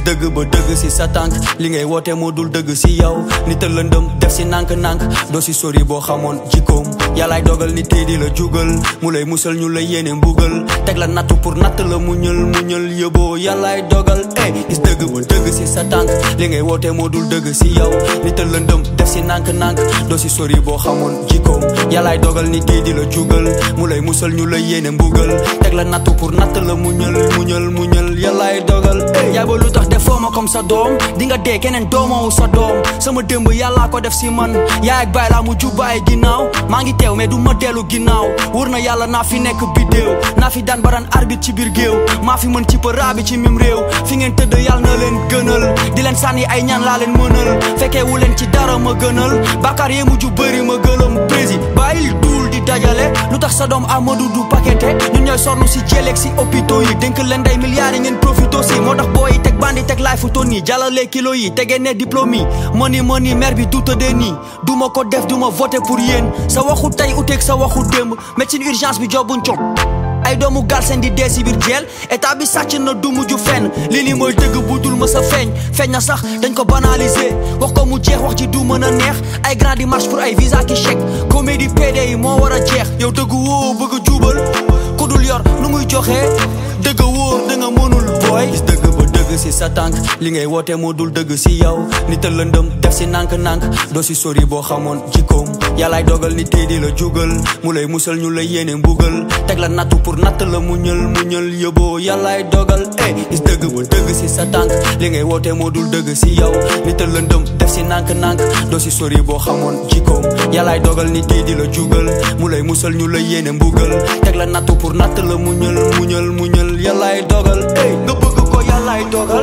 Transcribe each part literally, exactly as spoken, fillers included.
dëgg ba dëgg si sa tànk li ngay woote moo dul dëgg si yow nit a lëndëm def si nànk-nànk doo si sori boo xamoon jikkoom yàllaay dogal ni tey di la jugal mu lay musal ñu lay yéene mbugal teg la nattu pour natt la muñal muñal yóbboo yàllaay dogal eh gis dëgg ba dëgg si sa tànk li ngay woote moo dul dëgg si yow nit a lëndëm def si nànk-nànk doo si sori boo xamoon jikkoom yàllaay dogal ni tey di la jugal mu lay musal ñu lay yéene mbugal teg la nattu pour natt la muñal muñal muñal yàllaay dogal yaay ba lu tax defoo ma comme sa doom di nga dee keneen doomoo sa doom sama démb yàllaa ko def si man yaay ak baay laa mu jubbaay ginnaaw maa ngi teew mais du ma dellu ginnaaw wóor na yàlla naa fi nekk biddéew naa fi daan baran arbitre ci biir géew maa fi mën ci pa raabi ci mim réew fi ngeen tëdd yàlla na leen gënal di leen sànni ay ñaan laa leen mënal fekkee wu leen ci dara ma gënal bàkkaar yee mujj bëri ma gëlëm prési bàyyil duul di dajale lu tax sa doom Amadou du paqueté ñun ñooy sonn si jéleeg si hôpitaux yi dénk leen day milliards yi ngeen profito si moo tax booy teg bandi teg laay fu tonni jàllale kilo yi tegee ne diplôme yi mëni mëni maire bi du tëddee nii du ma ko def du ma voté pour yéen sa waxu tey uteeg sa waxu démb médecine urgence bi jobuñ cog ay doomu gal seen di dee si biir jeel état bi sàcc na du mujj fenn lii nii mooy dëgg bu dul ma sa feeñ feeñ na sax dañ ko banaliser wax ko mu jeex wax ji du mën a neex ay grand di marche pour ay visa ki chèque comédie P D yi moo war a jeex yow dëgg woo bëgg a juubal ku dul yor nu muy joxee dëgg wóor da nga mënul booy gis dëgg ba dëgg si sa tànk li ngay woote moo dul dëgg si yow nit a lëndëm def si nànk-nànk doo si sori boo xamoon jikkoom yàllaay dogal ni tey di la jugal mu lay musal ñu lay yéene mbugal teg la nattu pour natt la muñal muñal yóbboo yàllaay dogal eh gis dëgg ba dëgg si sa tànk li ngay woote moo dul dëgg si yow nit a lëndëm def si nànk-nànk doo si sori boo xamoon jikkoom yàllaay dogal ni tey di la jugal mu lay musal ñu lay yéene mbugal teg la nattu pour natt la muñal muñal muñal yàllaay dogal eh nga bëgg ko yàllaay dogal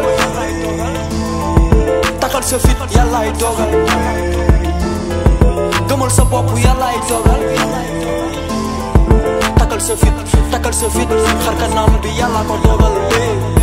takal sa fit yàllaay dogal gëmal sa bopp yàllaay dogal takal sa fit takal sa fit xar kanam bi yàlla ko dogal